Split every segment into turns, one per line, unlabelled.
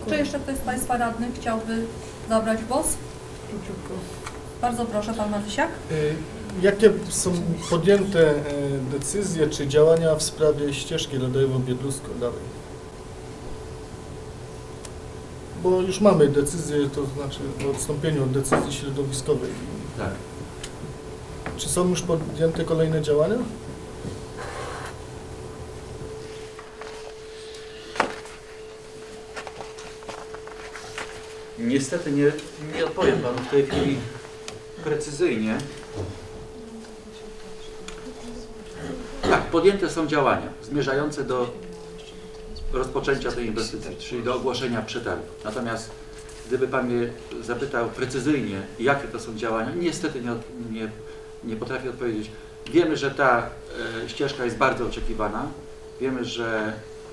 Czy jeszcze ktoś z Państwa radnych chciałby zabrać głos? Bardzo proszę, Pan Matysiak.
Jakie są podjęte decyzje czy działania w sprawie ścieżki Radojewo-Biedrusko dalej? Bo już mamy decyzję, to znaczy o odstąpieniu od decyzji środowiskowej.
Tak.
Czy są już podjęte kolejne działania?
Niestety nie odpowiem Panu w tej chwili precyzyjnie. Tak, podjęte są działania zmierzające do rozpoczęcia tej inwestycji, czyli do ogłoszenia przetargu. Natomiast gdyby Pan mnie zapytał precyzyjnie, jakie to są działania, niestety nie potrafię odpowiedzieć. Wiemy, że ta ścieżka jest bardzo oczekiwana. Wiemy, że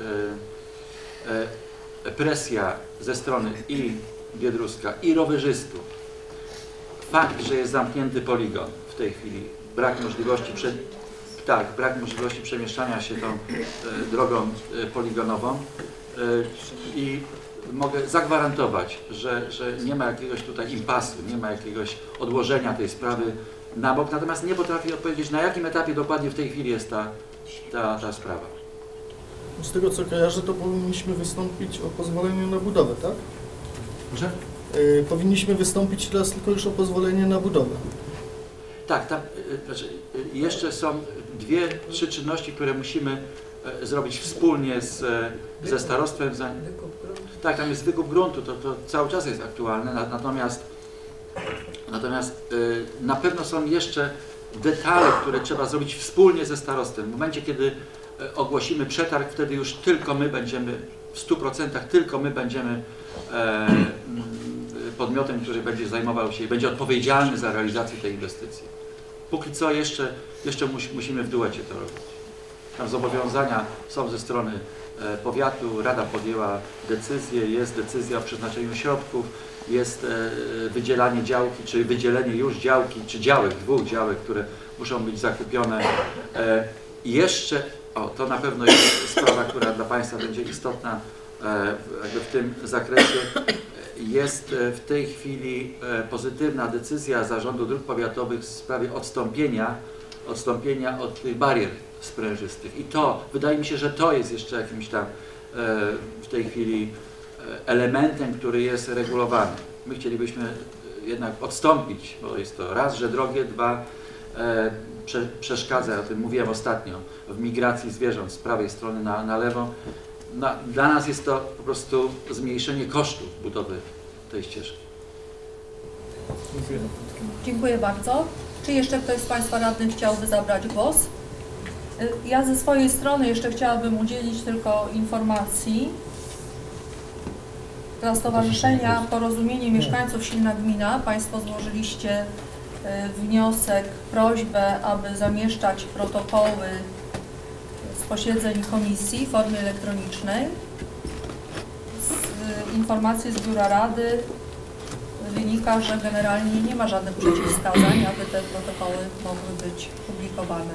presja ze strony i Biedruska, i rowerzystów, fakt, że jest zamknięty poligon w tej chwili, brak możliwości przemieszczania się tą drogą poligonową i mogę zagwarantować, że nie ma jakiegoś tutaj impasu, nie ma jakiegoś odłożenia tej sprawy na bok, natomiast nie potrafię odpowiedzieć, na jakim etapie dokładnie w tej chwili jest ta sprawa.
Z tego co kojarzę, to powinniśmy wystąpić o pozwolenie na budowę, tak?
Proszę?
Powinniśmy wystąpić teraz tylko już o pozwolenie na budowę.
Tak, tam znaczy, jeszcze są 2-3 czynności, które musimy zrobić wspólnie ze starostwem. Tak, tam jest wykup gruntu, to cały czas jest aktualne, natomiast na pewno są jeszcze detale, które trzeba zrobić wspólnie ze starostwem. W momencie, kiedy ogłosimy przetarg, wtedy już tylko my będziemy, w 100% tylko my będziemy podmiotem, który będzie zajmował się i będzie odpowiedzialny za realizację tej inwestycji. Póki co jeszcze musimy w duecie to robić. Tam zobowiązania są ze strony powiatu, Rada podjęła decyzję, jest decyzja o przeznaczeniu środków, jest wydzielanie działki, czy wydzielenie już działki, czy działek, 2 działek, które muszą być zakupione. Jeszcze, to na pewno jest sprawa, która dla Państwa będzie istotna jakby w tym zakresie. Jest w tej chwili pozytywna decyzja Zarządu Dróg Powiatowych w sprawie odstąpienia od tych barier sprężystych. I to, wydaje mi się, że to jest jeszcze jakimś tam w tej chwili elementem, który jest regulowany. My chcielibyśmy jednak odstąpić, bo jest to raz, że drogie, 2, przeszkadza, o tym mówiłem ostatnio, w migracji zwierząt z prawej strony na lewą. Dla nas jest to po prostu zmniejszenie kosztów budowy tej ścieżki.
Dziękuję bardzo. Czy jeszcze ktoś z Państwa radnych chciałby zabrać głos? Ja ze swojej strony jeszcze chciałabym udzielić tylko informacji dla Stowarzyszenia Porozumienie Mieszkańców Silna Gmina. Państwo złożyliście wniosek, prośbę, aby zamieszczać protokoły z posiedzeń komisji w formie elektronicznej. Z informacji z Biura Rady wynika, że generalnie nie ma żadnych przeciwwskazań, aby te protokoły mogły być publikowane.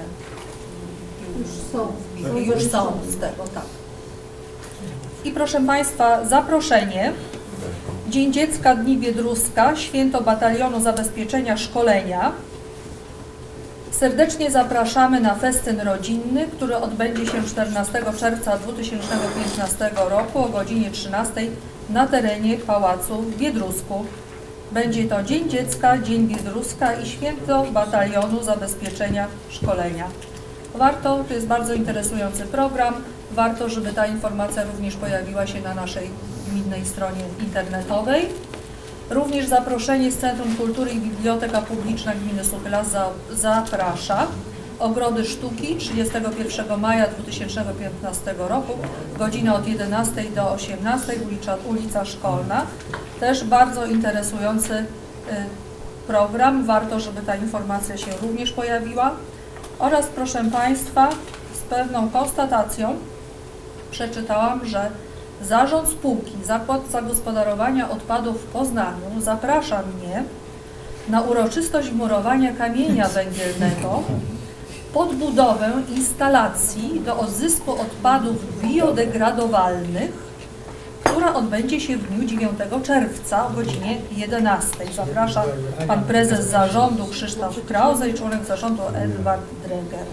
Już są z tego, tak. I proszę Państwa, zaproszenie. Dzień Dziecka, Dni Biedruska, Święto Batalionu Zabezpieczenia Szkolenia. Serdecznie zapraszamy na festyn rodzinny, który odbędzie się 14 czerwca 2015 roku o godzinie 13 na terenie Pałacu w Biedrusku. Będzie to Dzień Dziecka, Dzień Biedruska i Święto Batalionu Zabezpieczenia Szkolenia. Warto, to jest bardzo interesujący program, warto, żeby ta informacja również pojawiła się na naszej gminnej stronie internetowej. Również zaproszenie z Centrum Kultury i Biblioteka Publiczna Gminy Suchy Las zaprasza. Ogrody Sztuki 31 maja 2015 roku, godzina od 11 do 18, ulica Szkolna. Też bardzo interesujący program, warto, żeby ta informacja się również pojawiła. Oraz proszę Państwa, z pewną konstatacją przeczytałam, że Zarząd Spółki Zakład Zagospodarowania Odpadów w Poznaniu zaprasza mnie na uroczystość murowania kamienia węgielnego pod budowę instalacji do odzysku odpadów biodegradowalnych, która odbędzie się w dniu 9 czerwca o godzinie 11. Zapraszam pan prezes zarządu Krzysztof Krause i członek zarządu Edward Dreger.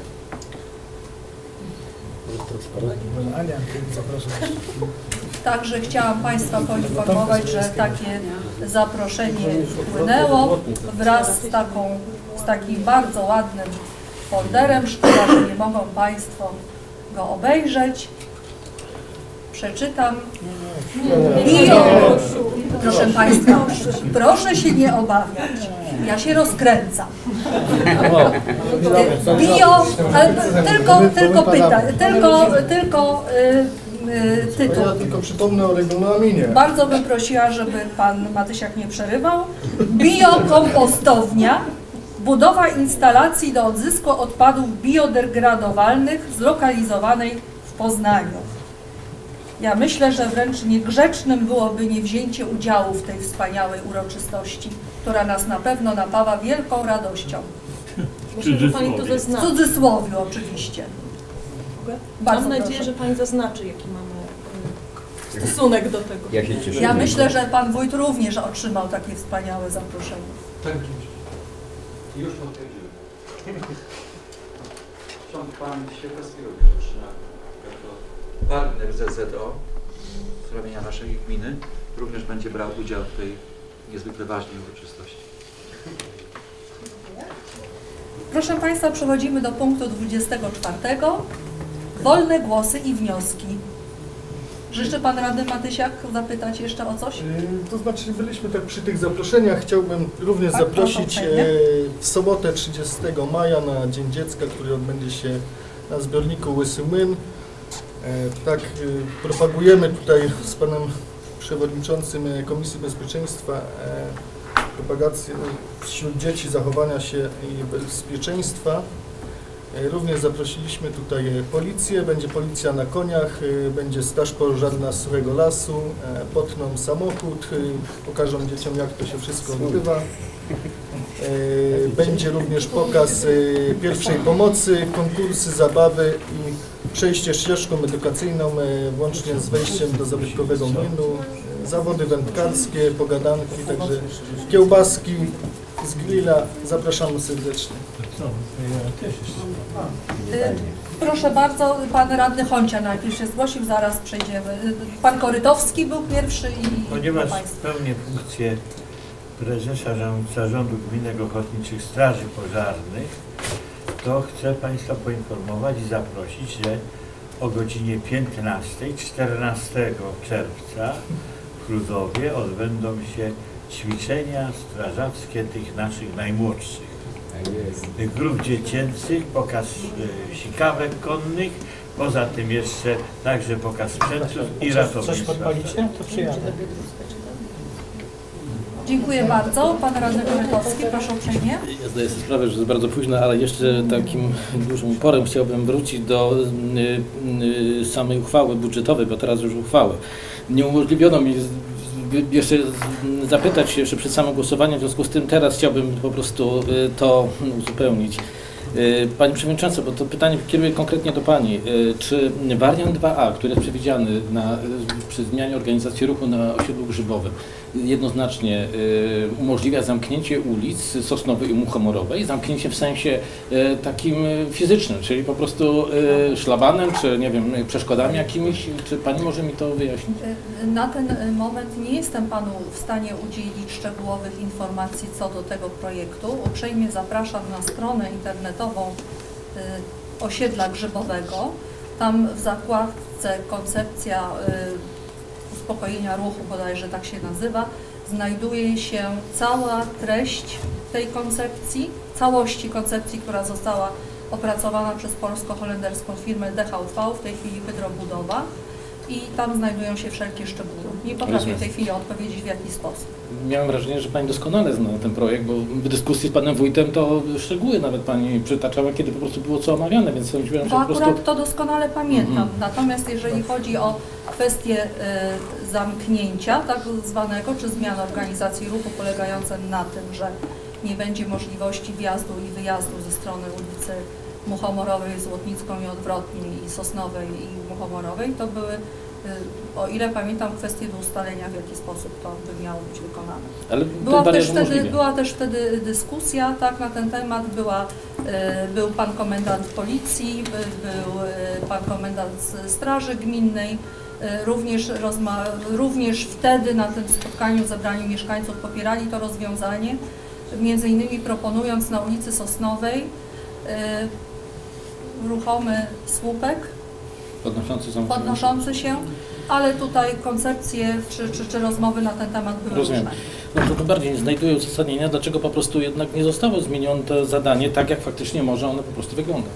Także chciałam Państwa poinformować, że takie zaproszenie wpłynęło wraz z takim bardzo ładnym folderem. Szkoda, że nie mogą Państwo go obejrzeć. Przeczytam. Proszę Państwa, proszę się nie obawiać. Ja się rozkręcam. Ale tytuł.
Ja tylko przypomnę o regulaminie.
Bardzo bym prosiła, żeby pan Matysiak nie przerywał. Biokompostownia. Budowa instalacji do odzysku odpadów biodegradowalnych zlokalizowanej w Poznaniu. Ja myślę, że wręcz niegrzecznym byłoby niewzięcie udziału w tej wspaniałej uroczystości, która nas na pewno napawa wielką radością.
Myślę, że Pani to
W
zaznaczy.
cudzysłowie oczywiście. Bardzo
Mam nadzieję,
proszę.
że Pani zaznaczy, jaki mamy stosunek do tego.
Ja się cieszę.
Ja myślę, że pan wójt również otrzymał takie wspaniałe zaproszenie.
Tak, już odpowiedziałem. Ksiądz pan Świekowski również otrzymał jako partner ZZO z ramienia naszej gminy. Również będzie brał udział w tej niezwykle ważnej uroczystości.
Proszę Państwa, przechodzimy do punktu 24. Wolne głosy i wnioski. Życzy Pan Radny Matysiak zapytać jeszcze o coś?
To znaczy byliśmy tak przy tych zaproszeniach. Chciałbym również
Tak,
zaprosić
proszę uprzejmie.
w sobotę 30 maja na Dzień Dziecka, który odbędzie się na zbiorniku Łysy Młyn. Tak, propagujemy tutaj z panem przewodniczącym Komisji Bezpieczeństwa propagację wśród dzieci zachowania się i bezpieczeństwa. Również zaprosiliśmy tutaj policję, będzie policja na koniach, będzie straż pożarna z Suchego Lasu, potną samochód, pokażą dzieciom, jak to się wszystko odbywa. Będzie również pokaz pierwszej pomocy, konkursy, zabawy i przejście ścieżką edukacyjną włącznie z wejściem do zabytkowego młynu, zawody wędkarskie, pogadanki, także kiełbaski z grilla. Zapraszamy serdecznie.
Proszę bardzo, pan radny Honcia najpierw się zgłosił, zaraz przejdziemy. Pan Korytowski był pierwszy i
Ponieważ
Państwo.
pełnię funkcję prezesa Zarządu Gminnych Ochotniczych Straży Pożarnych, to chcę Państwa poinformować i zaprosić, że o godzinie 15, 14 czerwca w Chrudowie odbędą się ćwiczenia strażackie tych naszych najmłodszych. Tych grup dziecięcych, pokaz sikawek konnych, poza tym jeszcze także pokaz sprzętu i ratownictwa.
Coś podpalicie? To przyjadę.
Dziękuję bardzo. Pan radny Korytowski, proszę uprzejmie.
Ja zdaję sobie sprawę, że jest bardzo późno, ale jeszcze takim dużym uporem chciałbym wrócić do samej uchwały budżetowej, bo teraz już uchwały. Nie umożliwiono mi jeszcze zapytać się jeszcze przed samym głosowaniem, w związku z tym teraz chciałbym po prostu to uzupełnić. Pani Przewodnicząca, bo to pytanie kieruję konkretnie do Pani. Czy wariant 2a, który jest przewidziany przy zmianie organizacji ruchu na osiedlu Grzybowym, jednoznacznie umożliwia zamknięcie ulic Sosnowej i Muchomorowej, zamknięcie w sensie takim fizycznym, czyli po prostu szlabanem, czy nie wiem, przeszkodami jakimiś? Czy Pani może mi to wyjaśnić?
Na ten moment nie jestem Panu w stanie udzielić szczegółowych informacji co do tego projektu. Uprzejmie zapraszam na stronę internetową osiedla Grzybowego. Tam w zakładce koncepcja uspokojenia ruchu, bodajże tak się nazywa, znajduje się cała treść tej koncepcji, całości koncepcji, która została opracowana przez polsko-holenderską firmę DHV, w tej chwili Hydrobudowa, i tam znajdują się wszelkie szczegóły. Nie potrafię w tej chwili odpowiedzieć, w jaki sposób.
Miałem wrażenie, że Pani doskonale zna ten projekt, bo w dyskusji z Panem Wójtem to szczegóły nawet Pani przytaczała, kiedy po prostu było co omawiane, więc sądziłem, że
Bo
po
akurat
prostu...
to doskonale pamiętam. Natomiast jeżeli chodzi o kwestię zamknięcia tak zwanego, czy zmiany organizacji ruchu polegające na tym, że nie będzie możliwości wjazdu i wyjazdu ze strony ulicy Muchomorowej, Złotnicką i odwrotnie, i Sosnowej i Muchomorowej, to były o ile pamiętam, kwestie do ustalenia, w jaki sposób to by miało być wykonane.
Ale
Była też wtedy dyskusja, tak, na ten temat. Był pan komendant policji, był pan komendant Straży Gminnej. Również wtedy na tym spotkaniu, zebraniu mieszkańców popierali to rozwiązanie, między innymi proponując na ulicy Sosnowej ruchomy słupek podnoszący się, ale tutaj koncepcje czy rozmowy na ten temat były różne.
No to bardziej nie znajduje uzasadnienia, dlaczego po prostu jednak nie zostało zmienione to zadanie tak, jak faktycznie może ono po prostu wyglądać.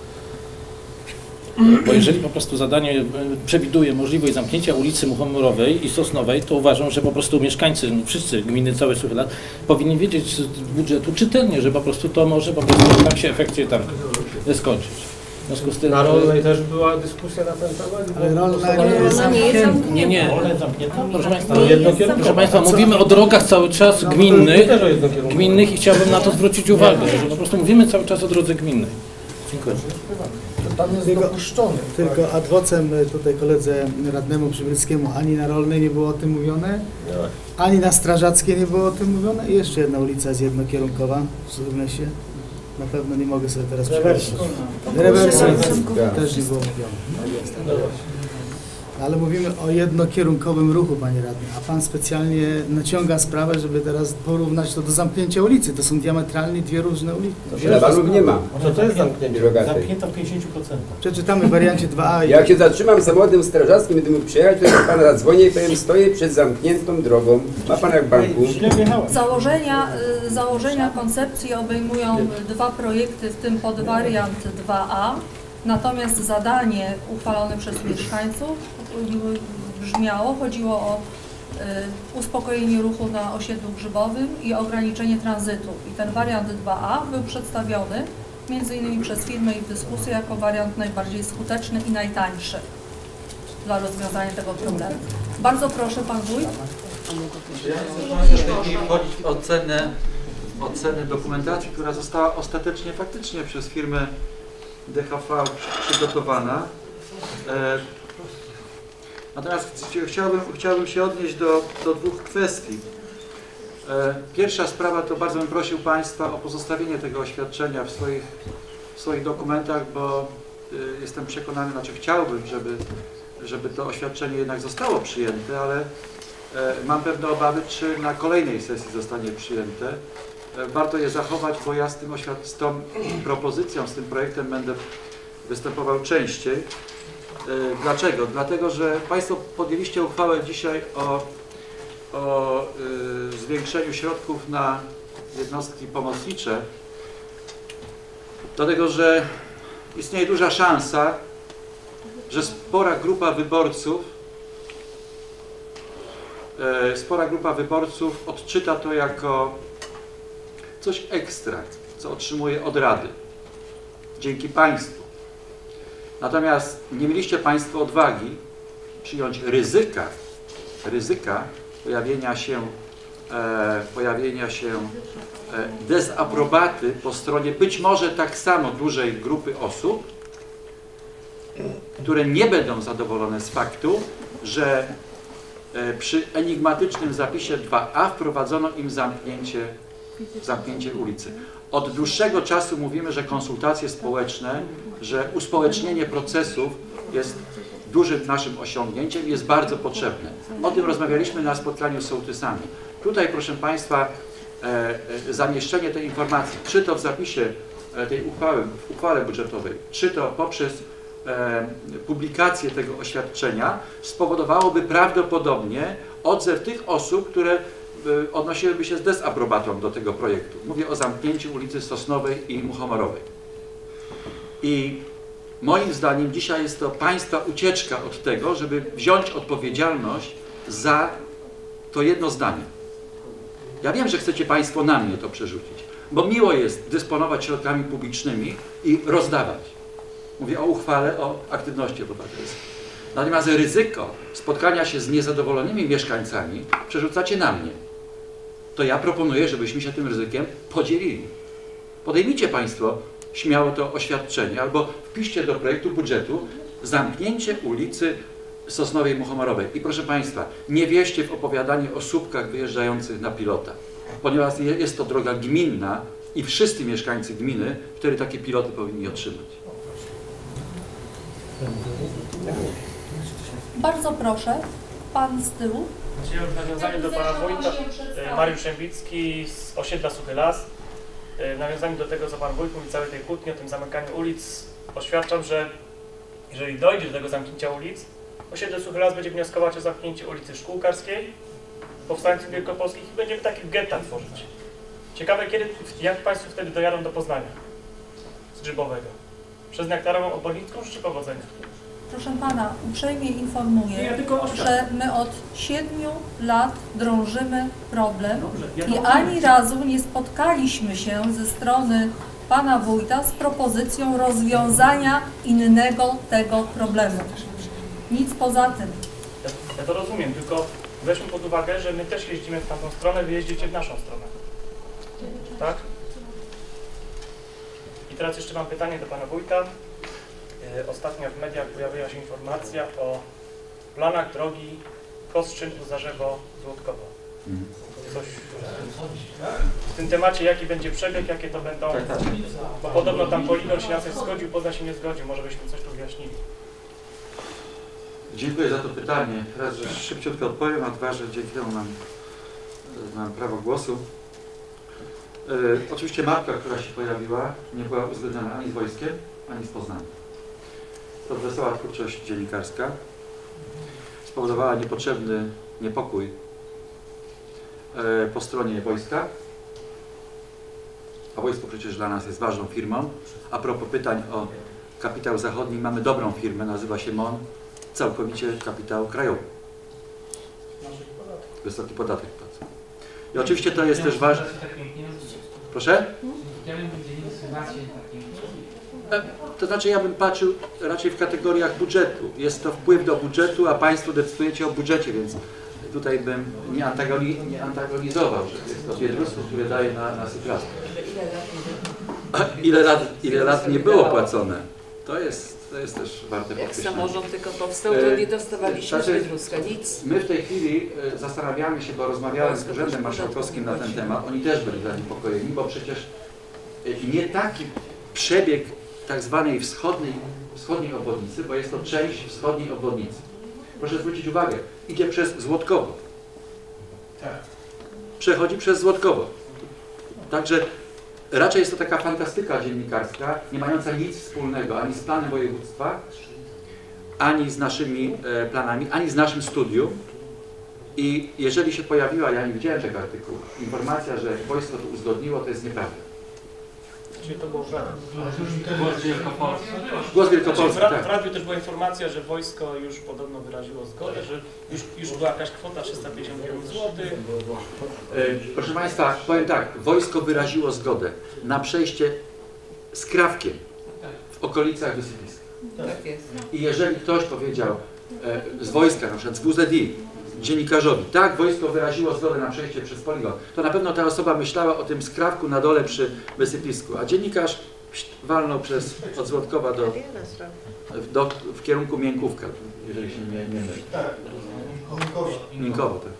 Bo jeżeli po prostu zadanie przewiduje możliwość zamknięcia ulicy Muchomorowej i Sosnowej, to uważam, że po prostu mieszkańcy, wszyscy gminy, całe Suchylat, powinni wiedzieć z budżetu czytelnie, że po prostu to może po prostu tak się efekcie tam skończyć. W związku z tym,
na Rolnej też była dyskusja na ten temat?
Ale Rolna nie jest zamknięta.
Nie. Proszę Państwa, mówimy o drogach cały czas gminnych i chciałbym na to zwrócić uwagę, że po prostu mówimy cały czas o drodze gminnej. Dziękuję.
Tam jest dopuszczony.
Tylko ad vocem tutaj koledze radnemu Przybylskiemu, ani na Rolnej nie było o tym mówione, ani na Strażackiej nie było o tym mówione i jeszcze jedna ulica jest jednokierunkowa w Suchomlesie. Na pewno nie mogę sobie teraz przypomnieć. Rewersy też nie było mówione. Ale mówimy o jednokierunkowym ruchu, panie radny, a pan specjalnie naciąga sprawę, żeby teraz porównać to do zamknięcia ulicy. To są diametralnie dwie różne ulice.
Walów nie ma. Co to jest zamknięcie?
Zamknięta w 50%.
Przeczytamy w wariancie 2a.
Jak się zatrzymam samochodem strażackim, będę mógł przyjechać, to ja pana zadzwonię i powiem, stoję przed zamkniętą drogą. Ma pan jak w banku.
Założenia koncepcji obejmują dwa projekty, w tym podwariant 2a. Natomiast zadanie uchwalone przez mieszkańców chodziło o uspokojenie ruchu na osiedlu Grzybowym i ograniczenie tranzytu. I ten wariant 2a był przedstawiony m.in. przez firmę i w dyskusji jako wariant najbardziej skuteczny i najtańszy dla rozwiązania tego problemu. Bardzo proszę, pan wójt.
Ja chcę wchodzić w ocenę dokumentacji, która została ostatecznie faktycznie przez firmę DHV przygotowana. Natomiast chciałbym się odnieść do dwóch kwestii. Pierwsza sprawa to bardzo bym prosił Państwa o pozostawienie tego oświadczenia w swoich dokumentach, bo jestem przekonany, znaczy chciałbym, żeby to oświadczenie jednak zostało przyjęte, ale mam pewne obawy, czy na kolejnej sesji zostanie przyjęte. Warto je zachować, bo ja z tą propozycją, z tym projektem będę występował częściej. Dlaczego? Dlatego, że Państwo podjęliście uchwałę dzisiaj o zwiększeniu środków na jednostki pomocnicze, dlatego, że istnieje duża szansa, że spora grupa wyborców odczyta to jako coś ekstra, co otrzymuje od Rady, dzięki Państwu. Natomiast nie mieliście Państwo odwagi przyjąć ryzyka pojawienia się dezaprobaty po stronie być może tak samo dużej grupy osób, które nie będą zadowolone z faktu, że przy enigmatycznym zapisie 2a wprowadzono im zamknięcie ulicy. Od dłuższego czasu mówimy, że konsultacje społeczne, że uspołecznienie procesów jest dużym naszym osiągnięciem i jest bardzo potrzebne. O tym rozmawialiśmy na spotkaniu z sołtysami. Tutaj, proszę Państwa, zamieszczenie tej informacji, czy to w zapisie tej uchwale budżetowej, czy to poprzez publikację tego oświadczenia spowodowałoby prawdopodobnie odzew tych osób, które odnosiłyby się z dezaprobatą do tego projektu. Mówię o zamknięciu ulicy Sosnowej i Muchomorowej. I moim zdaniem dzisiaj jest to Państwa ucieczka od tego, żeby wziąć odpowiedzialność za to jedno zdanie. Ja wiem, że chcecie Państwo na mnie to przerzucić, bo miło jest dysponować środkami publicznymi i rozdawać. Mówię o uchwale o aktywności obywatelskiej. Natomiast ryzyko spotkania się z niezadowolonymi mieszkańcami przerzucacie na mnie. To ja proponuję, żebyśmy się tym ryzykiem podzielili. Podejmijcie Państwo śmiało to oświadczenie albo wpiszcie do projektu budżetu zamknięcie ulicy Sosnowej i Muchomarowej. I proszę Państwa, nie wierzcie w opowiadanie o słupkach wyjeżdżających na pilota, ponieważ jest to droga gminna i wszyscy mieszkańcy gminy wtedy takie piloty powinni otrzymać.
Bardzo proszę, pan z tyłu.
Dzisiaj w nawiązaniu do pana wójta, Mariusz Szembicki z osiedla Suchy Las. W nawiązaniu do tego, co pan wójt mówi, całej tej kłótni o tym zamykaniu ulic, oświadczam, że jeżeli dojdzie do tego zamknięcia ulic, osiedle Suchy Las będzie wnioskować o zamknięcie ulicy Szkółkarskiej, powstańców wielkopolskich i będziemy takie getta tworzyć. Ciekawe, jak państwo wtedy dojadą do Poznania z Grzybowego? Przez nektarową obwodnicką czy powodzenia?
Proszę pana, uprzejmie informuję, że my od 7 lat drążymy problem i ani razu nie spotkaliśmy się ze strony pana wójta z propozycją rozwiązania innego tego problemu. Nic poza tym.
Ja to rozumiem, tylko weźmy pod uwagę, że my też jeździmy w tamtą stronę, wy jeździcie w naszą stronę. Tak? I teraz jeszcze mam pytanie do pana wójta. Ostatnio w mediach pojawiła się informacja o planach drogi Kostrzyn-Uzarzewo-Złotkowo. Coś w tym temacie, jaki będzie przebieg, jakie to będą, bo podobno tam poligon się na coś zgodził, Poznań się nie zgodził, może byśmy coś tu wyjaśnili.
Dziękuję za to pytanie. Raz, że szybciutko odpowiem, a dwa, że dzięki temu mam prawo głosu. Oczywiście mapka, która się pojawiła, nie była uzgodniona ani z wojskiem, ani z Poznaniem. To wesoła twórczość dziennikarska spowodowała niepotrzebny niepokój po stronie wojska, a wojsko przecież dla nas jest ważną firmą. A propos pytań o kapitał zachodni, mamy dobrą firmę, nazywa się MON, całkowicie kapitał krajowy. Wysoki podatek płacą. I oczywiście to jest też ważne. Proszę? To znaczy ja bym patrzył raczej w kategoriach budżetu. Jest to wpływ do budżetu, a Państwo decydujecie o budżecie, więc tutaj bym nie antagonizował, że jest to biedrustwo, które daje na sytuację. Ile lat nie było płacone? To jest też warte
Jak
podkreślenia.
samorząd tylko powstał, to nie dostawaliśmy z Biedruska nic.
My w tej chwili zastanawiamy się, bo rozmawiałem z Urzędem Marszałkowskim na ten temat, oni też byli zaniepokojeni, bo przecież nie taki przebieg tak zwanej wschodniej obwodnicy, bo jest to część wschodniej obwodnicy. Proszę zwrócić uwagę, idzie przez Złotkowo. Przechodzi przez Złotkowo. Także raczej jest to taka fantastyka dziennikarska, nie mająca nic wspólnego ani z planem województwa, ani z naszymi planami, ani z naszym studium. I jeżeli się pojawiła, ja nie widziałem tego artykułu, informacja, że wojsko to uzgodniło, to jest nieprawda.
Czyli to było
Głos Wielkopolski, tak.
W radiu też była informacja, że wojsko już podobno wyraziło zgodę, że już była jakaś kwota 350 milionów złotych.
Proszę Państwa, powiem tak, wojsko wyraziło zgodę na przejście z Krawkiem w okolicach wysypiska.
Tak jest.
I jeżeli ktoś powiedział z wojska, na przykład z WZI, dziennikarzowi, tak, wojsko wyraziło zgodę na przejście przez poligon, to na pewno ta osoba myślała o tym skrawku na dole przy wysypisku, a dziennikarz walnął od Złotkowa w kierunku Miękówka, jeżeli się nie mylę.
Tak,
Miękowo, tak.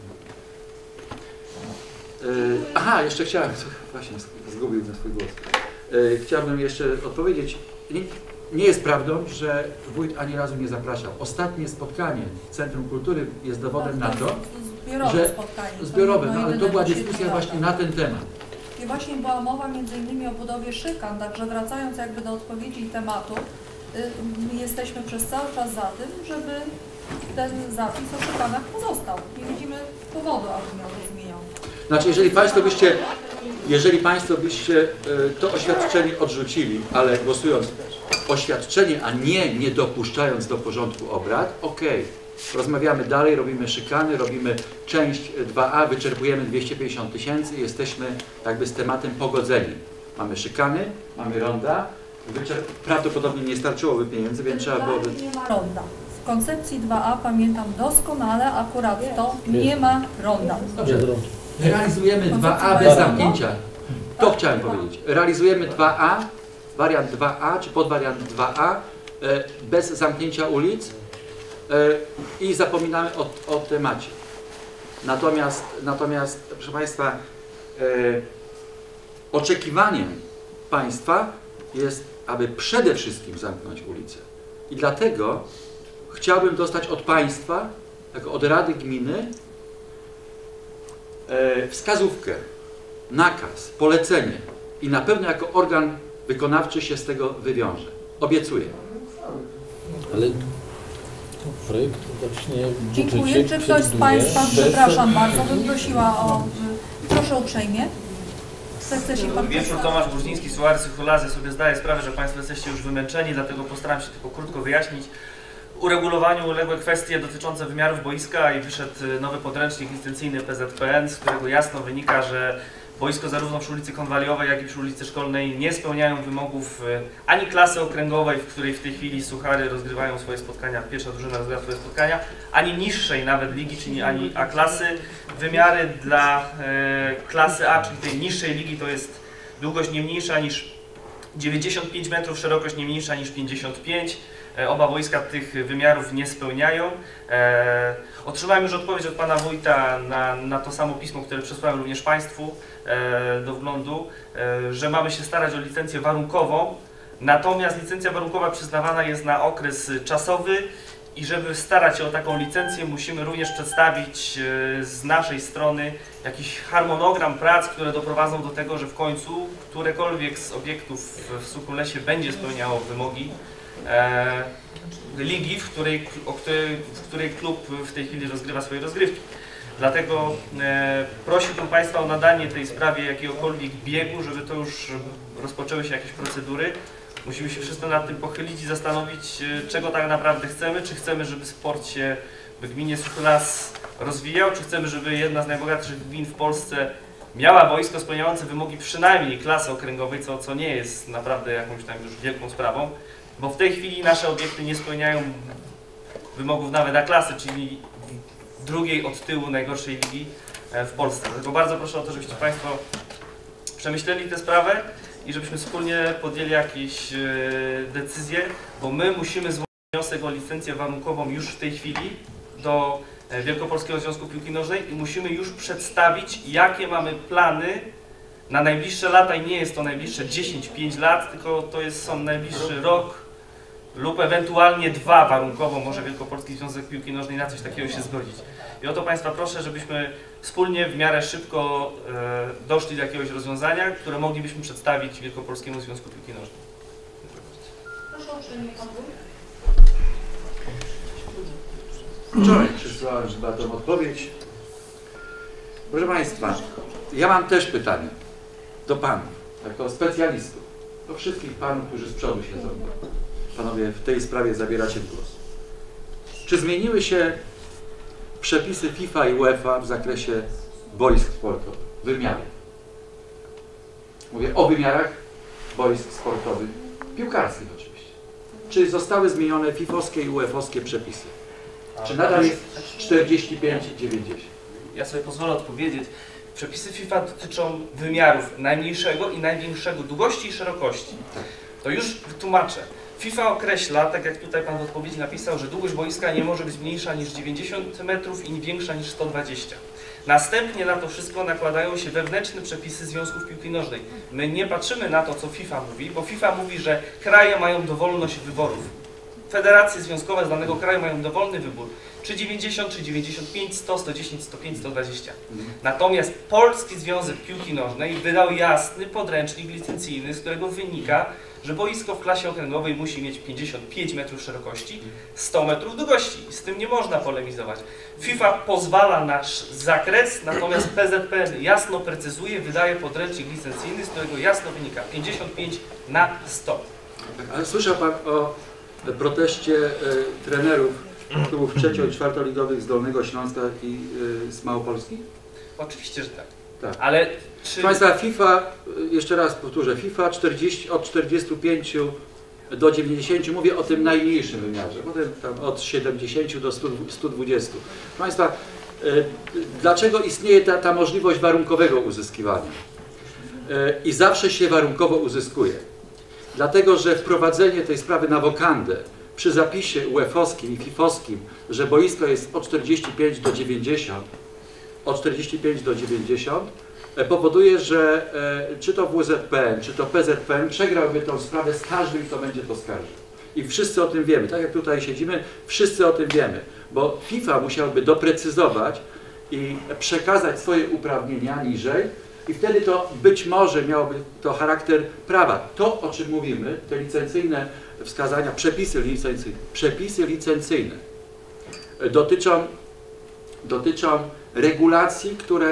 Aha, jeszcze chciałem, właśnie zgubił na swój głos. Chciałbym jeszcze odpowiedzieć. Nie jest prawdą, że wójt ani razu nie zapraszał. Ostatnie spotkanie w Centrum Kultury jest dowodem na to, że zbiorowe, no, ale to była dyskusja właśnie na ten temat.
I właśnie była mowa między innymi o budowie szykan, także wracając jakby do odpowiedzi tematu, jesteśmy przez cały czas za tym, żeby ten zapis o szykanach pozostał. Nie widzimy powodu, aby miał być zmieniony.
Znaczy, jeżeli Państwo byście to oświadczenie odrzucili, ale głosując oświadczenie, a nie dopuszczając do porządku obrad, okej. Rozmawiamy dalej, robimy szykany, robimy część 2A, wyczerpujemy 250 000 i jesteśmy jakby z tematem pogodzeni. Mamy szykany, mamy ronda, prawdopodobnie nie starczyłoby pieniędzy, więc trzeba byłoby...
Nie ma ronda. W koncepcji 2A pamiętam doskonale, akurat to nie ma ronda.
Dobrze, realizujemy 2A bez zamknięcia. To chciałem powiedzieć. Realizujemy 2A, wariant 2A, czy podwariant 2A, bez zamknięcia ulic i zapominamy o temacie. Natomiast proszę Państwa, oczekiwaniem Państwa jest, aby przede wszystkim zamknąć ulicę. I dlatego chciałbym dostać od Państwa, jako od Rady Gminy, wskazówkę, nakaz, polecenie i na pewno jako organ wykonawczy się z tego wywiąże. Obiecuję.
Ale projekt właśnie
Dziękuję. Czy ktoś z Państwa, przepraszam bardzo, bym prosiła o... Proszę uprzejmie. Chce się pan...
Wieczór, Tomasz Burziński, Suary Psycholazy. Sobie zdaję sprawę, że Państwo jesteście już wymęczeni, dlatego postaram się tylko krótko wyjaśnić. Uregulowaniu uległy kwestie dotyczące wymiarów boiska i wyszedł nowy podręcznik licencyjny PZPN, z którego jasno wynika, że boisko zarówno przy ulicy Konwaliowej, jak i przy ulicy Szkolnej nie spełniają wymogów ani klasy okręgowej, w której w tej chwili Suchary rozgrywają swoje spotkania, pierwsza drużyna rozgrywa swoje spotkania, ani niższej nawet ligi, czyli ani A-klasy. Wymiary dla klasy A, czyli tej niższej ligi, to jest długość nie mniejsza niż 95 metrów, szerokość nie mniejsza niż 55. Oba boiska tych wymiarów nie spełniają. Otrzymałem już odpowiedź od pana wójta na to samo pismo, które przesłałem również Państwu do wglądu, że mamy się starać o licencję warunkową, natomiast licencja warunkowa przyznawana jest na okres czasowy i żeby starać się o taką licencję, musimy również przedstawić z naszej strony jakiś harmonogram prac, które doprowadzą do tego, że w końcu którekolwiek z obiektów w Suchym Lesie będzie spełniało wymogi ligi, w której klub w tej chwili rozgrywa swoje rozgrywki. Dlatego prosiłbym Państwa o nadanie tej sprawie jakiegokolwiek biegu, żeby to już rozpoczęły się jakieś procedury. Musimy się wszyscy nad tym pochylić i zastanowić, czego tak naprawdę chcemy. Czy chcemy, żeby sport się w gminie Suchy Las rozwijał, czy chcemy, żeby jedna z najbogatszych gmin w Polsce miała boisko spełniające wymogi przynajmniej klasy okręgowej, co nie jest naprawdę jakąś tam już wielką sprawą. Bo w tej chwili nasze obiekty nie spełniają wymogów nawet A-klasy, czyli drugiej od tyłu najgorszej ligi w Polsce. Dlatego bardzo proszę o to, żebyście Państwo przemyśleli tę sprawę i żebyśmy wspólnie podjęli jakieś decyzje, bo my musimy złożyć wniosek o licencję warunkową już w tej chwili do Wielkopolskiego Związku Piłki Nożnej i musimy już przedstawić, jakie mamy plany na najbliższe lata i nie jest to najbliższe 10-5 lat, tylko to są najbliższy rok lub ewentualnie 2 warunkowo, może Wielkopolski Związek Piłki Nożnej na coś takiego się zgodzić. I o to Państwa proszę, żebyśmy wspólnie w miarę szybko doszli do jakiegoś rozwiązania, które moglibyśmy przedstawić Wielkopolskiemu Związku Piłki Nożnej.
Proszę o uprzejmie pan wójt.
Wczoraj przysłałem chyba tą odpowiedź. Proszę Państwa, ja mam też pytanie do Panów, jako specjalistów, do wszystkich Panów, którzy z przodu siedzą. Panowie w tej sprawie zabieracie głos. Czy zmieniły się przepisy FIFA i UEFA w zakresie boisk sportowych, wymiarów? Mówię o wymiarach boisk sportowych, piłkarskich oczywiście. Czy zostały zmienione FIFA-owskie i UEFA-owskie przepisy? Czy nadal jest 45,90?
Ja sobie pozwolę odpowiedzieć. Przepisy FIFA dotyczą wymiarów najmniejszego i największego, długości i szerokości. To już wytłumaczę. FIFA określa, tak jak tutaj Pan w odpowiedzi napisał, że długość boiska nie może być mniejsza niż 90 metrów i większa niż 120. Następnie na to wszystko nakładają się wewnętrzne przepisy związków piłki nożnej. My nie patrzymy na to, co FIFA mówi, bo FIFA mówi, że kraje mają dowolność wyborów. Federacje związkowe z danego kraju mają dowolny wybór. Czy 90, czy 95, 100, 110, 105, 120. Natomiast Polski Związek Piłki Nożnej wydał jasny podręcznik licencyjny, z którego wynika, że boisko w klasie okręgowej musi mieć 55 metrów szerokości, 100 metrów długości. Z tym nie można polemizować. FIFA pozwala na zakres, natomiast PZPN jasno precyzuje, wydaje podręcznik licencyjny, z którego jasno wynika 55 na 100.
Ale słyszał Pan o proteście trenerów klubów trzecio- i czwartoligowych z Dolnego Śląska i z Małopolski?
Oczywiście, że tak.
Tak.
Ale czy...
Proszę Państwa, FIFA, jeszcze raz powtórzę, FIFA od 45 do 90, mówię o tym najmniejszym wymiarze, potem tam od 70 do 120. Proszę Państwa, dlaczego istnieje ta możliwość warunkowego uzyskiwania? I zawsze się warunkowo uzyskuje. Dlatego, że wprowadzenie tej sprawy na wokandę przy zapisie UEFA-owskim i FIFA-owskim, że boisko jest od 45 do 90, powoduje, że czy to WZPN, czy to PZPN przegrałby tą sprawę z każdym, kto będzie to skarżył. I wszyscy o tym wiemy, tak jak tutaj siedzimy, wszyscy o tym wiemy, bo FIFA musiałby doprecyzować i przekazać swoje uprawnienia niżej i wtedy to być może miałoby to charakter prawa. To, o czym mówimy, te licencyjne wskazania, przepisy licencyjne dotyczą regulacji, które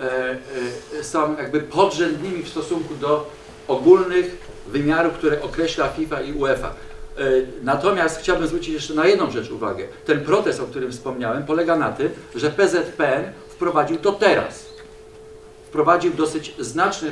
są jakby podrzędnymi w stosunku do ogólnych wymiarów, które określa FIFA i UEFA. Natomiast chciałbym zwrócić jeszcze na jedną rzecz uwagę. Ten protest, o którym wspomniałem, polega na tym, że PZPN wprowadził to teraz. Wprowadził dosyć znaczne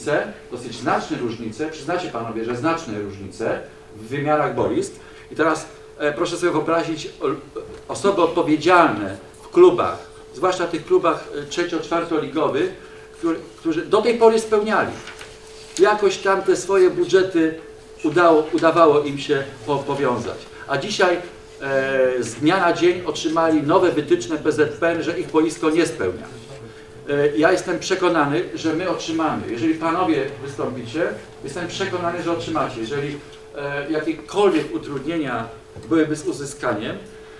różnice, przyznacie panowie, że znaczne różnice w wymiarach boisk. I teraz proszę sobie wyobrazić osoby odpowiedzialne w klubach, zwłaszcza tych klubach trzecio-czwartoligowych, którzy do tej pory spełniali. Jakoś tam te swoje budżety udawało im się powiązać. A dzisiaj z dnia na dzień otrzymali nowe wytyczne PZPN, że ich boisko nie spełnia. Ja jestem przekonany, że my otrzymamy. Jeżeli panowie wystąpicie, jestem przekonany, że otrzymacie. Jeżeli jakiekolwiek utrudnienia byłyby z uzyskaniem,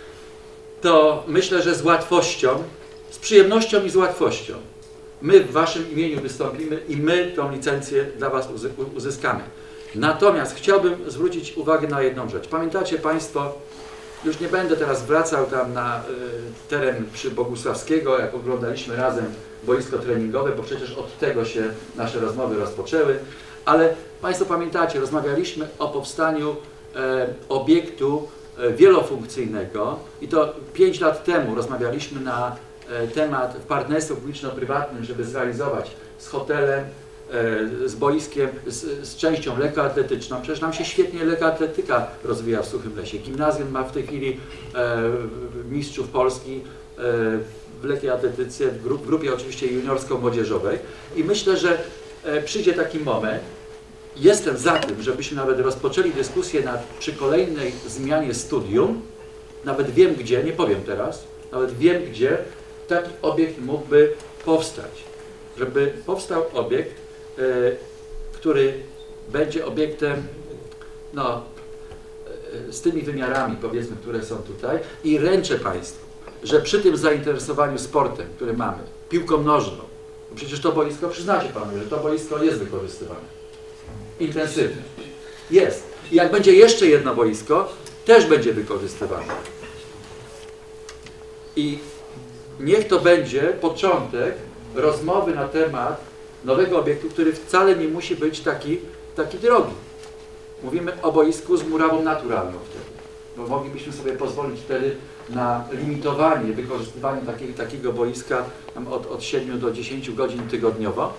to myślę, że z łatwością, z przyjemnością i z łatwością my w waszym imieniu wystąpimy i my tą licencję dla was uzyskamy. Natomiast chciałbym zwrócić uwagę na jedną rzecz. Pamiętacie państwo, już nie będę teraz wracał tam na teren przy Bogusławskiego, jak oglądaliśmy razem boisko treningowe, bo przecież od tego się nasze rozmowy rozpoczęły, ale państwo pamiętacie, rozmawialiśmy o powstaniu obiektu wielofunkcyjnego i to 5 lat temu rozmawialiśmy na temat w partnerstwie publiczno-prywatnym, żeby zrealizować z hotelem, z boiskiem, z częścią lekkoatletyczną. Przecież nam się świetnie lekkoatletyka rozwija w Suchym Lesie. Gimnazjum ma w tej chwili mistrzów Polski w lekkiej atletyce, w grupie oczywiście juniorsko-młodzieżowej. I myślę, że przyjdzie taki moment, jestem za tym, żebyśmy nawet rozpoczęli dyskusję przy kolejnej zmianie studium, nawet wiem gdzie, nie powiem teraz, nawet wiem gdzie taki obiekt mógłby powstać. Żeby powstał obiekt, który będzie obiektem z tymi wymiarami, powiedzmy, które są tutaj i ręczę państwu, że przy tym zainteresowaniu sportem, który mamy, piłką nożną, bo przecież to boisko, przyznacie panu, że to boisko jest wykorzystywane intensywnie. Jest. I jak będzie jeszcze jedno boisko, też będzie wykorzystywane. I niech to będzie początek rozmowy na temat nowego obiektu, który wcale nie musi być taki drogi. Mówimy o boisku z murawą naturalną wtedy, bo moglibyśmy sobie pozwolić wtedy na limitowanie, wykorzystywanie takiego boiska od 7 do 10 godzin tygodniowo.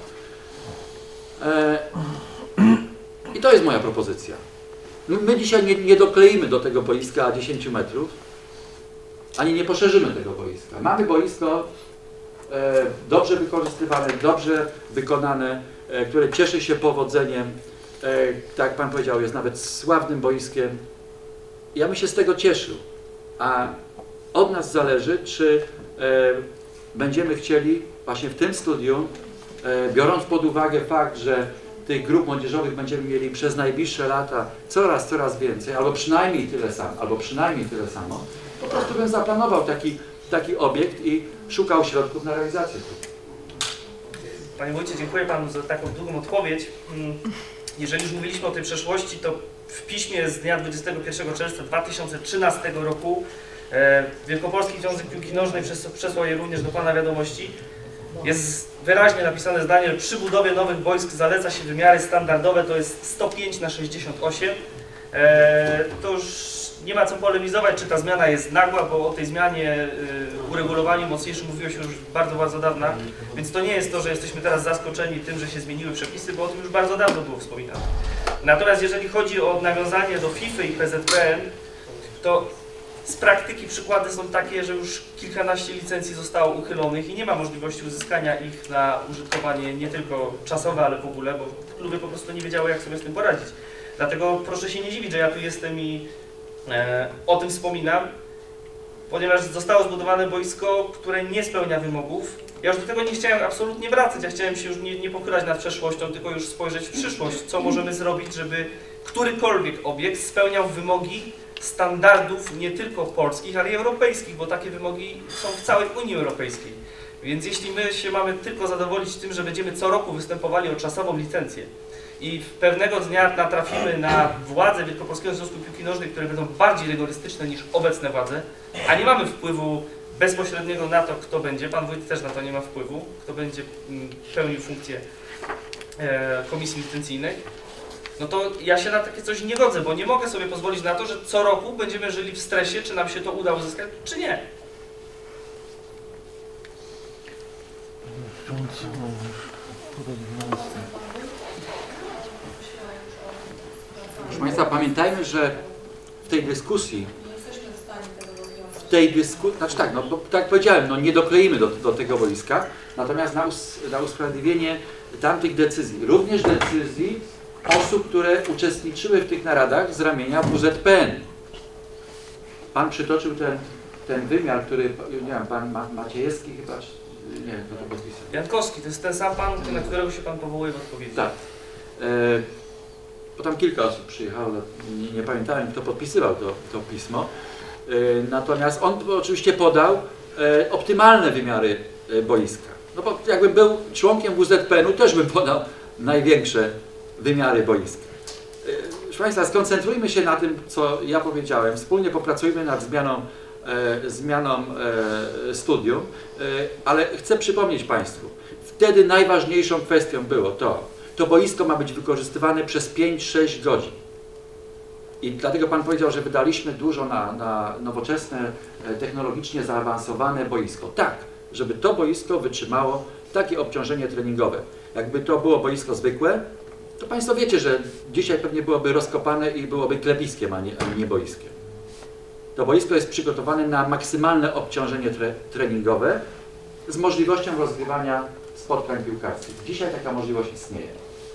I to jest moja propozycja. My dzisiaj nie dokleimy do tego boiska 10 metrów, ani nie poszerzymy tego boiska. Mamy boisko dobrze wykorzystywane, dobrze wykonane, które cieszy się powodzeniem, tak jak pan powiedział, jest nawet sławnym boiskiem. Ja bym się z tego cieszył, a od nas zależy, czy będziemy chcieli właśnie w tym studium, biorąc pod uwagę fakt, że tych grup młodzieżowych będziemy mieli przez najbliższe lata coraz więcej, albo przynajmniej tyle samo, po prostu bym zaplanował taki obiekt i szukał środków na realizację.
Panie wójcie, dziękuję panu za taką długą odpowiedź. Jeżeli już mówiliśmy o tej przeszłości, to w piśmie z dnia 21 czerwca 2013 roku Wielkopolski Związek Piłki Nożnej przesłał je również do pana wiadomości. Jest wyraźnie napisane zdanie, że przy budowie nowych boisk zaleca się wymiary standardowe, to jest 105/68. To już nie ma co polemizować, czy ta zmiana jest nagła, bo o tej zmianie, uregulowaniu mocniejszym mówiło się już bardzo dawno, więc to nie jest to, że jesteśmy teraz zaskoczeni tym, że się zmieniły przepisy, bo o tym już bardzo dawno było wspominane. Natomiast jeżeli chodzi o nawiązanie do FIFA i PZPN, to z praktyki przykłady są takie, że już kilkanaście licencji zostało uchylonych i nie ma możliwości uzyskania ich na użytkowanie nie tylko czasowe, ale w ogóle, bo kluby po prostu nie wiedziały, jak sobie z tym poradzić. Dlatego proszę się nie dziwić, że ja tu jestem i O tym wspominam, ponieważ zostało zbudowane boisko, które nie spełnia wymogów. Ja już do tego nie chciałem absolutnie wracać, ja chciałem się już nie pochylać nad przeszłością, tylko już spojrzeć w przyszłość, co możemy zrobić, żeby którykolwiek obiekt spełniał wymogi standardów nie tylko polskich, ale i europejskich, bo takie wymogi są w całej Unii Europejskiej. Więc jeśli my się mamy tylko zadowolić tym, że będziemy co roku występowali o czasową licencję i pewnego dnia natrafimy na władze Wielkopolskiego Związku Piłki Nożnej, które będą bardziej rygorystyczne niż obecne władze, a nie mamy wpływu bezpośredniego na to, kto będzie, pan wójt też na to nie ma wpływu, kto będzie pełnił funkcję komisji licencyjnej, no to ja się na takie coś nie godzę, bo nie mogę sobie pozwolić na to, że co roku będziemy żyli w stresie, czy nam się to uda uzyskać, czy nie.
Proszę Państwa, pamiętajmy, że w tej dyskusji, znaczy tak, no bo tak jak powiedziałem, no nie dokleimy do tego boiska, natomiast na usprawiedliwienie tamtych decyzji, również decyzji osób, które uczestniczyły w tych naradach z ramienia WZPN. Pan przytoczył ten wymiar, który, nie wiem, pan Maciejewski chyba, nie wiem, kto to podpisał.
Jankowski, to jest ten sam pan, na którego się pan powołuje w odpowiedzi.
Tak. Bo tam kilka osób przyjechało, nie pamiętałem, kto podpisywał to pismo. Natomiast on oczywiście podał optymalne wymiary boiska. No bo jakbym był członkiem WZPN-u, też bym podał największe wymiary boiska. Proszę Państwa, skoncentrujmy się na tym, co ja powiedziałem. Wspólnie popracujmy nad zmianą studium, ale chcę przypomnieć Państwu, wtedy najważniejszą kwestią było to boisko ma być wykorzystywane przez 5-6 godzin. I dlatego Pan powiedział, że wydaliśmy dużo na nowoczesne, technologicznie zaawansowane boisko. Tak, żeby to boisko wytrzymało takie obciążenie treningowe. Jakby to było boisko zwykłe, to Państwo wiecie, że dzisiaj pewnie byłoby rozkopane i byłoby klepiskiem, a nie boiskiem. To boisko jest przygotowane na maksymalne obciążenie treningowe z możliwością rozgrywania spotkań piłkarskich. Dzisiaj taka możliwość istnieje.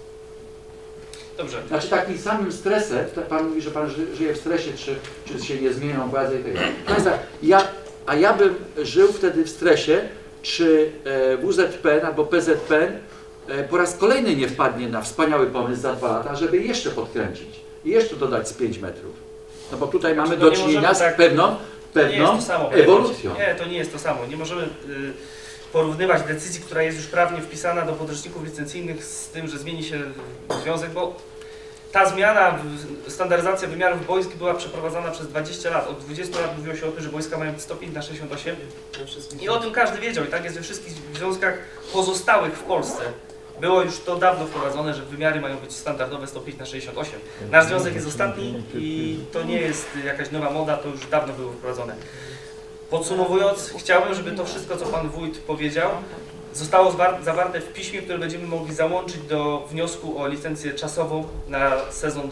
Dobrze.
Znaczy takim samym stresem, Pan mówi, że Pan żyje w stresie, czy się nie zmienią władze i tak dalej. Państwa, ja bym żył wtedy w stresie, czy WZPN albo PZPN po raz kolejny nie wpadnie na wspaniały pomysł za 2 lata, żeby jeszcze podkręcić i jeszcze dodać z 5 metrów. No bo tutaj mamy do czynienia z pewną ewolucją.
Nie, to nie jest to samo. Nie możemy porównywać decyzji, która jest już prawnie wpisana do podręczników licencyjnych z tym, że zmieni się związek, bo ta zmiana, standaryzacja wymiarów boisk była przeprowadzana przez 20 lat. Od 20 lat mówiło się o tym, że boiska mają 105/68 i o tym każdy wiedział i tak jest we wszystkich związkach pozostałych w Polsce. Było już to dawno wprowadzone, że wymiary mają być standardowe 105/68. Nasz związek jest ostatni i to nie jest jakaś nowa moda, to już dawno było wprowadzone. Podsumowując, chciałbym, żeby to wszystko, co Pan Wójt powiedział, zostało zawarte w piśmie, które będziemy mogli załączyć do wniosku o licencję czasową na sezon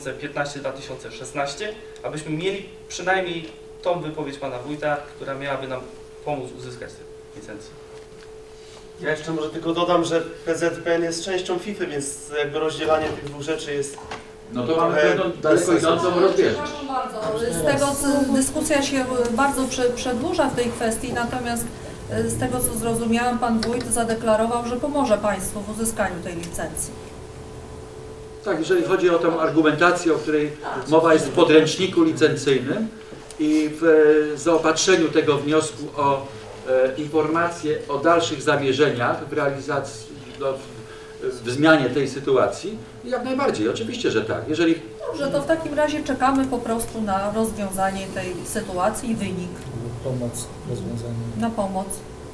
2015-2016, abyśmy mieli przynajmniej tą wypowiedź Pana Wójta, która miałaby nam pomóc uzyskać tę licencję.
Ja jeszcze może tylko dodam, że PZPN jest częścią FIFA, więc jakby rozdzielanie tych dwóch rzeczy jest...
No to mamy pewną daleko idącą rozbieżność.
Z tego dyskusja się bardzo przedłuża w tej kwestii, natomiast z tego co zrozumiałam, Pan Wójt zadeklarował, że pomoże Państwu w uzyskaniu tej licencji.
Tak, jeżeli chodzi o tę argumentację, o której mowa jest w podręczniku licencyjnym i w zaopatrzeniu tego wniosku o informacje o dalszych zamierzeniach w realizacji, w zmianie tej sytuacji, jak najbardziej, oczywiście, że tak. Jeżeli...
Dobrze, to w takim razie czekamy po prostu na rozwiązanie tej sytuacji i wynik.
Pomoc, rozwiązanie.
Na pomoc.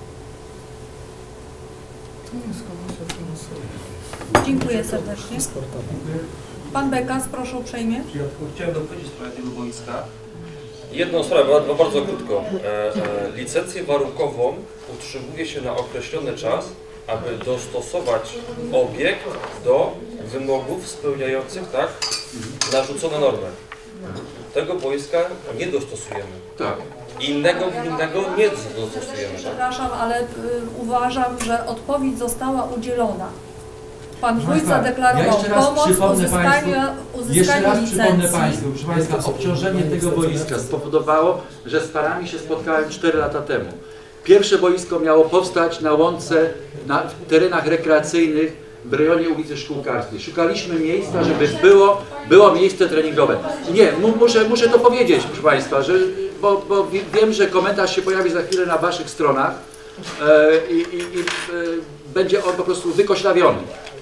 Dziękuję serdecznie. Pan Bekas, proszę uprzejmie.
Ja chciałem dopowiedzieć w sprawie tego boiska. Jedną sprawę, bardzo krótko. Licencję warunkową utrzymuje się na określony czas, aby dostosować obiekt do wymogów spełniających narzucone normy. Tego boiska nie dostosujemy.
Tak.
Innego nie dostosujemy.
Przepraszam, ale uważam, że odpowiedź została udzielona. Pan wójt zadeklarował pomoc uzyskania licencji.
Proszę Państwa, obciążenie tego boiska spowodowało, że z parami się spotkałem 4 lata temu. Pierwsze boisko miało powstać na łące, na terenach rekreacyjnych w rejonie ulicy Szkółkarskiej. Szukaliśmy miejsca, żeby było miejsce treningowe. Nie, muszę to powiedzieć, proszę Państwa, bo wiem, że komentarz się pojawi za chwilę na Waszych stronach i będzie on po prostu wykoślawiony.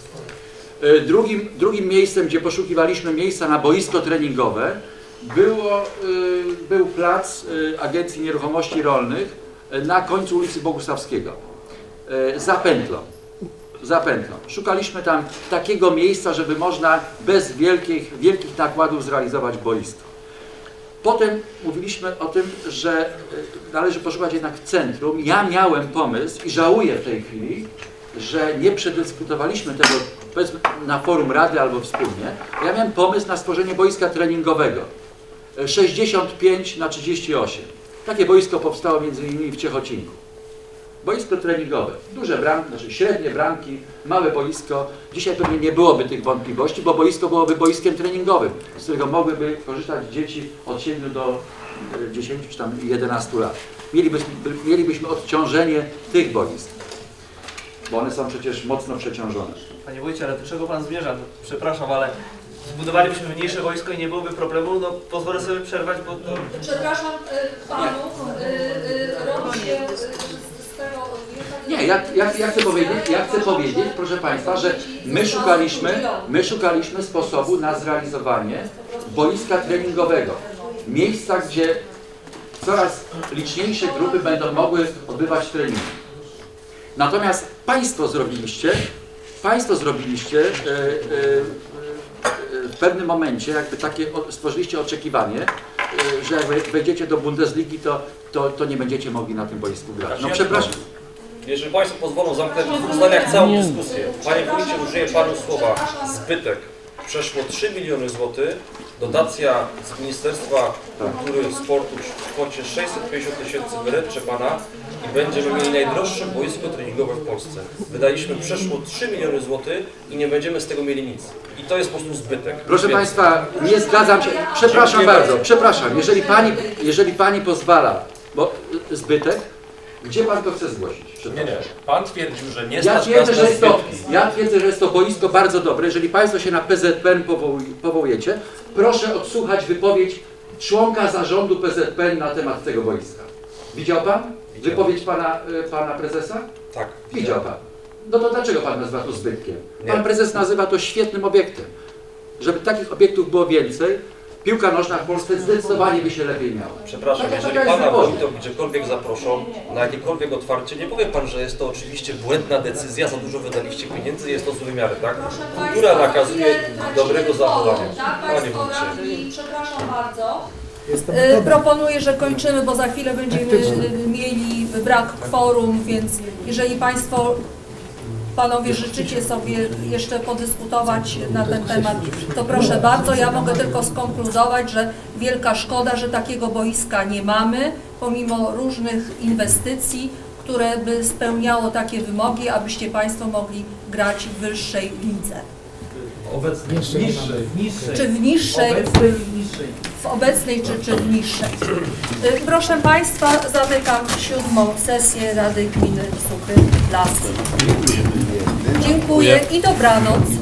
Drugim miejscem, gdzie poszukiwaliśmy miejsca na boisko treningowe, był plac Agencji Nieruchomości Rolnych na końcu ulicy Bogusławskiego, za pętlą. Szukaliśmy tam takiego miejsca, żeby można bez wielkich nakładów zrealizować boisko. Potem mówiliśmy o tym, że należy poszukać jednak w centrum. Ja miałem pomysł i żałuję w tej chwili, że nie przedyskutowaliśmy tego na forum Rady albo wspólnie. Ja miałem pomysł na stworzenie boiska treningowego 65×38. Takie boisko powstało między innymi w Ciechocinku. Boisko treningowe, duże bramki, znaczy średnie bramki, małe boisko. Dzisiaj pewnie nie byłoby tych wątpliwości, bo boisko byłoby boiskiem treningowym, z którego mogłyby korzystać dzieci od 7 do 10 czy tam 11 lat. Mielibyśmy odciążenie tych boisk, bo one są przecież mocno przeciążone.
Panie wójcie, ale do czego Pan zmierza? No, przepraszam, ale zbudowalibyśmy mniejsze wojsko i nie byłoby problemu, no pozwolę sobie przerwać, bo to...
Przepraszam panów, robi się z tego...
Nie, ja chcę powiedzieć, proszę Państwa, że my szukaliśmy sposobu na zrealizowanie boiska treningowego. Miejsca, gdzie coraz liczniejsze grupy będą mogły odbywać treningi. Natomiast Państwo zrobiliście w pewnym momencie, jakby takie stworzyliście oczekiwanie, że jak wejdziecie do Bundesligi, to nie będziecie mogli na tym boisku grać. No przepraszam.
Jeżeli Państwo pozwolą, zamknę w 2 zdaniach całą dyskusję. Panie wójcie, użyję Panu słowa zbytek. Przeszło 3 miliony złotych. Dotacja z Ministerstwa Kultury i Sportu w kwocie 650 000 wyręczę Pana i będziemy mieli najdroższe boisko treningowe w Polsce. Wydaliśmy przeszło 3 miliony złotych i nie będziemy z tego mieli nic. I to jest po prostu zbytek.
Proszę Państwa, nie zgadzam się. Przepraszam bardzo, przepraszam. Jeżeli Pani pozwala, bo zbytek, gdzie Pan to chce zgłosić?
Nie. Pan twierdził, że nie
Ja twierdzę, że jest to boisko bardzo dobre. Jeżeli Państwo się na PZPN powołujecie, proszę odsłuchać wypowiedź członka zarządu PZPN na temat tego boiska. Widział Pan wypowiedź pana prezesa?
Tak.
Widział Pan. No to dlaczego Pan nazywa to zbytkiem? Pan prezes nazywa to świetnym obiektem. Żeby takich obiektów było więcej, piłka nożna w Polsce zdecydowanie by się lepiej miała.
Przepraszam, jeżeli Pana wójtów gdziekolwiek zaproszą, na jakiekolwiek otwarcie, nie powie Pan, że jest to oczywiście błędna decyzja, za dużo wydaliście pieniędzy, jest to z wymiary, tak? Kultura nakazuje dobrego zachowania. Panie wójcie.
Przepraszam bardzo. Proponuję, że kończymy, bo za chwilę będziemy mieli brak kworum, więc jeżeli Państwo, Panowie, życzycie sobie jeszcze podyskutować na ten temat, to proszę bardzo. Ja mogę tylko skonkludować, że wielka szkoda, że takiego boiska nie mamy, pomimo różnych inwestycji, które by spełniało takie wymogi, abyście Państwo mogli grać w wyższej lidze. Czy w niższej? W obecnej czy w niższej? Proszę Państwa, zamykam 7. sesję Rady Gminy Suchy Las. Dziękuję i dobranoc.